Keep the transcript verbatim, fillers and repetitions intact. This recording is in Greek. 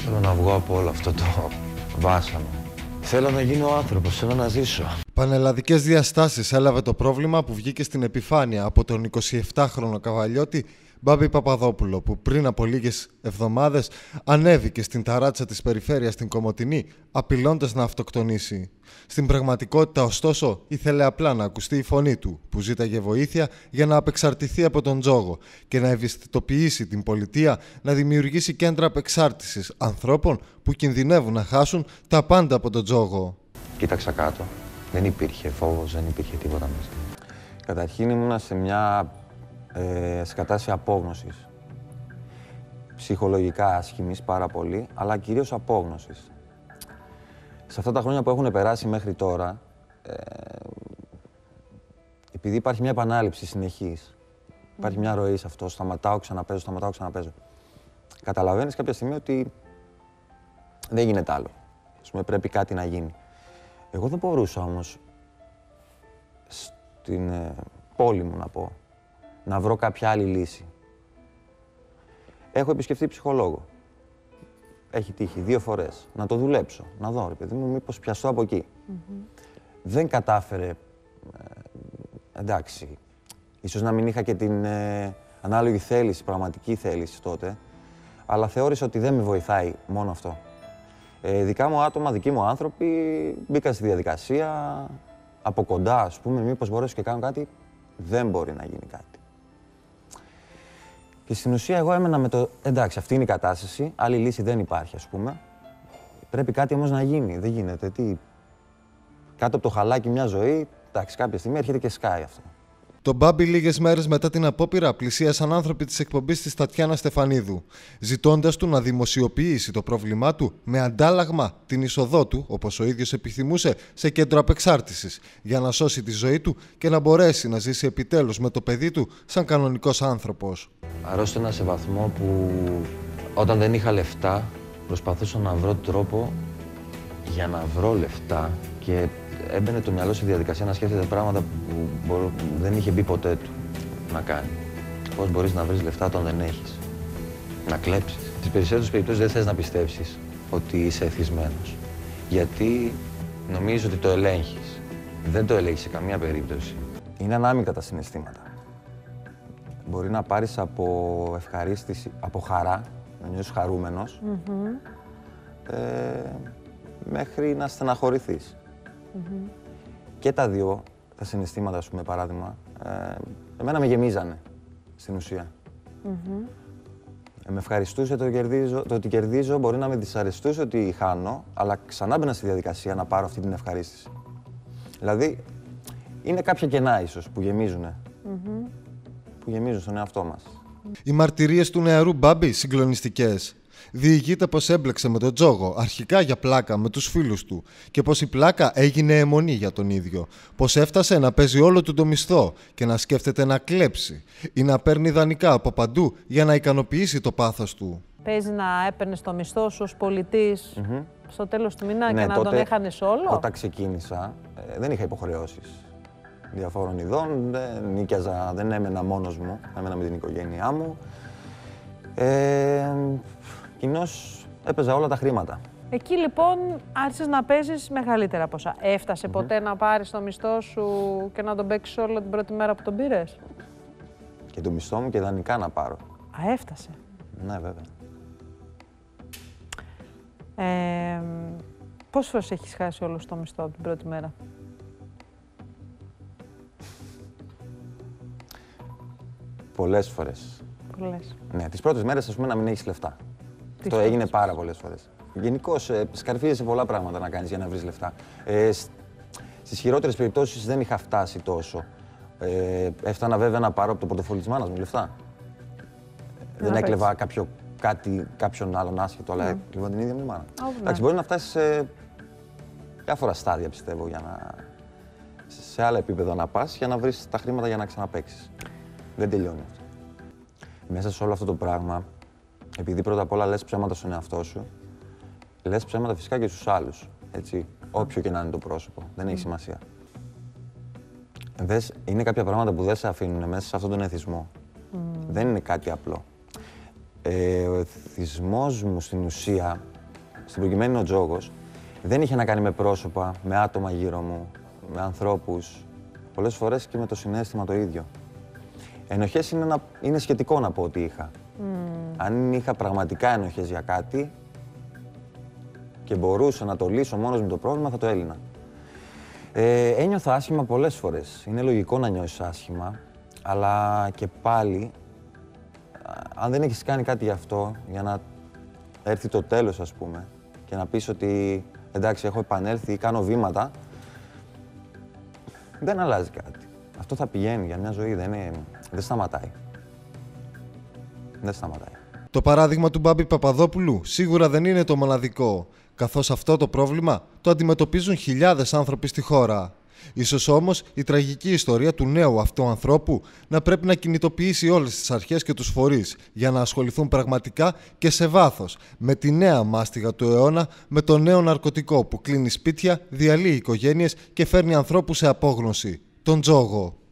Θέλω να βγω από όλο αυτό το βάσανο. Θέλω να γίνω άνθρωπος, θέλω να ζήσω. Πανελλαδικές διαστάσεις έλαβε το πρόβλημα που βγήκε στην επιφάνεια από τον εικοσιεφτάχρονο καβαλιώτη Μπάμπη Παπαδόπουλο, που πριν από λίγες εβδομάδες ανέβηκε στην ταράτσα της περιφέρειας στην Κομοτηνή, απειλώντας να αυτοκτονήσει. Στην πραγματικότητα, ωστόσο, ήθελε απλά να ακουστεί η φωνή του, που ζήταγε βοήθεια για να απεξαρτηθεί από τον τζόγο και να ευαισθητοποιήσει την πολιτεία να δημιουργήσει κέντρα απεξάρτησης ανθρώπων που κινδυνεύουν να χάσουν τα πάντα από τον τζόγο. Κοίταξα κάτω. Δεν υπήρχε φόβος, δεν υπήρχε τίποτα μέσα. Καταρχήν ήμουνα σε μια ε, σε κατάσταση απόγνωσης. Ψυχολογικά άσχημης πάρα πολύ, αλλά κυρίως απόγνωσης. Σε αυτά τα χρόνια που έχουν περάσει μέχρι τώρα, ε, επειδή υπάρχει μια επανάληψη συνεχής, υπάρχει μια ροή σε αυτό, σταματάω, ξαναπαίζω, σταματάω, ξαναπαίζω. Καταλαβαίνεις κάποια στιγμή ότι δεν γίνεται άλλο. Ας πούμε, πρέπει κάτι να γίνει. Εγώ δεν μπορούσα όμως στην ε, πόλη μου, να πω, να βρω κάποια άλλη λύση. Έχω επισκεφτεί ψυχολόγο. Έχει τύχει δύο φορές να το δουλέψω, να δω, ρε παιδί μου, μήπως πιαστώ από εκεί. Mm-hmm. Δεν κατάφερε, ε, εντάξει, ίσως να μην είχα και την ε, ανάλογη θέληση, πραγματική θέληση τότε, αλλά θεώρησα ότι δεν με βοηθάει μόνο αυτό. Ε, δικά μου άτομα, δικοί μου άνθρωποι, μπήκα στη διαδικασία, από κοντά, ας πούμε, μήπως μπορέσω και κάνω κάτι, δεν μπορεί να γίνει κάτι. Και στην ουσία εγώ έμενα με το, εντάξει, αυτή είναι η κατάσταση, άλλη λύση δεν υπάρχει, ας πούμε. Πρέπει κάτι όμως να γίνει, δεν γίνεται, τι... Κάτω από το χαλάκι μια ζωή, εντάξει, κάποια στιγμή έρχεται και σκάει αυτό. Τον Μπάμπη λίγες μέρες μετά την απόπειρα πλησίασαν άνθρωποι της εκπομπής της Τατιάνα Στεφανίδου, ζητώντας του να δημοσιοποιήσει το πρόβλημά του με αντάλλαγμα την είσοδό του, όπως ο ίδιος επιθυμούσε, σε κέντρο απεξάρτησης, για να σώσει τη ζωή του και να μπορέσει να ζήσει επιτέλους με το παιδί του σαν κανονικός άνθρωπος. Αρρώστηνα σε βαθμό που όταν δεν είχα λεφτά, προσπαθούσα να βρω τρόπο για να βρω λεφτά και έμπαινε το μυαλό στη διαδικασία να σκέφτεται πράγματα που μπορώ, δεν είχε μπει ποτέ του να κάνει. Πώς μπορείς να βρεις λεφτά όταν δεν έχεις. Να κλέψεις. Στις περισσότερες περιπτώσεις δεν θες να πιστέψεις ότι είσαι εθισμένος. Γιατί νομίζεις ότι το ελέγχεις. Δεν το ελέγχεις σε καμία περίπτωση. Είναι ανάμεικτα τα συναισθήματα. Μπορεί να πάρεις από ευχαρίστηση, από χαρά, να νιώσεις χαρούμενος, mm-hmm. ε, μέχρι να στεναχωρηθείς. Mm-hmm. Και τα δύο, τα συναισθήματα, ας πούμε, παράδειγμα, ε, εμένα με γεμίζανε, στην ουσία. Mm-hmm. Ε, με ευχαριστούσε το, κερδίζω, το ότι κερδίζω, μπορεί να με δυσαρεστούσε ότι χάνω, αλλά ξανά μπαίνα στη διαδικασία να πάρω αυτή την ευχαρίστηση. Δηλαδή, είναι κάποια κενά ίσως που γεμίζουνε, mm-hmm. που γεμίζουν στον εαυτό μας. Οι μαρτυρίες του νεαρού Μπάμπη συγκλονιστικές. Διηγείται πως έμπλεξε με τον τζόγο, αρχικά για πλάκα με τους φίλους του, και πως η πλάκα έγινε αιμονή για τον ίδιο. Πως έφτασε να παίζει όλο του το μισθό και να σκέφτεται να κλέψει ή να παίρνει δανεικά από παντού για να ικανοποιήσει το πάθος του. Παίζει να έπαιρνες το μισθό σου ως πολιτής mm-hmm. στο τέλος του μηνά, ναι, και να τότε, τον έχανες όλο. Όταν ξεκίνησα, ε, δεν είχα υποχρεώσεις διαφόρων ειδών, δεν νίκιαζα, δεν έμενα μόνος μου, έμενα με την οικογένειά μου. Ε, κοινώς έπαιζα όλα τα χρήματα. Εκεί λοιπόν άρχισες να παίζεις μεγαλύτερα ποσά. Έφτασε mm-hmm. ποτέ να πάρεις το μισθό σου και να τον παίξεις όλο την πρώτη μέρα που τον πήρες? Και το μισθό μου και δανεικά να πάρω. Α, έφτασε. Ναι, βέβαια. Ε, πόσες φορές έχεις χάσει όλο το μισθό την πρώτη μέρα? Πολλές φορές. Πολλές. Ναι, τις πρώτες μέρες, ας πούμε, να μην έχεις λεφτά. Τι Αυτό έγινε πάρα πολλές φορές. Γενικώς, ε, σκαρφίζεσαι πολλά πράγματα να κάνεις για να βρεις λεφτά. Ε, στις χειρότερες περιπτώσεις δεν είχα φτάσει τόσο. Ε, έφτανα βέβαια να πάρω από το πορτοφόλι της μάνας μου λεφτά. Ε, δεν έκλεβα κάποιο, κάτι, κάποιον άλλον άσχετο, αλλά έκλεβα την ίδια μου μάνα. Oh, Εντάξει, ναι. Μπορεί να φτάσεις σε διάφορα στάδια, πιστεύω, για να... σε άλλα επίπεδα να πας για να βρεις τα χρήματα για να ξαναπαίξεις. Δεν τελειώνει αυτό. Μέσα σε όλο αυτό το πράγμα, επειδή πρώτα απ' όλα λες ψέματα στον εαυτό σου, λες ψέματα φυσικά και στους άλλους, έτσι, όποιο και να είναι το πρόσωπο, δεν έχει σημασία. Δες, είναι κάποια πράγματα που δεν σε αφήνουν μέσα σε αυτόν τον εθισμό. Mm. Δεν είναι κάτι απλό. Ε, ο εθισμός μου στην ουσία, στην προκειμένη ο τζόγος, δεν είχε να κάνει με πρόσωπα, με άτομα γύρω μου, με ανθρώπους, πολλές φορές και με το συναίσθημα το ίδιο. Ενοχές είναι, να, είναι σχετικό να πω ότι είχα. Mm. Αν είχα πραγματικά ενοχές για κάτι και μπορούσα να το λύσω μόνος μου το πρόβλημα, θα το έλυνα. Ε, ένιωθα άσχημα πολλές φορές. Είναι λογικό να νιώσεις άσχημα, αλλά και πάλι, αν δεν έχεις κάνει κάτι γι' αυτό, για να έρθει το τέλος, ας πούμε, και να πεις ότι εντάξει, έχω επανέλθει ή κάνω βήματα, δεν αλλάζει κάτι. Αυτό θα πηγαίνει για μια ζωή, δεν, είναι, δεν σταματάει. Δεν σταματάει. Το παράδειγμα του Μπάμπη Παπαδόπουλου σίγουρα δεν είναι το μοναδικό, καθώς αυτό το πρόβλημα το αντιμετωπίζουν χιλιάδες άνθρωποι στη χώρα. Ίσως όμως η τραγική ιστορία του νέου αυτού ανθρώπου να πρέπει να κινητοποιήσει όλες τις αρχές και τους φορείς για να ασχοληθούν πραγματικά και σε βάθος με τη νέα μάστιγα του αιώνα, με το νέο ναρκωτικό που κλείνει σπίτια, διαλύει οικογένειες και φέρνει ανθρώπους σε απόγνωση, τον τζόγο.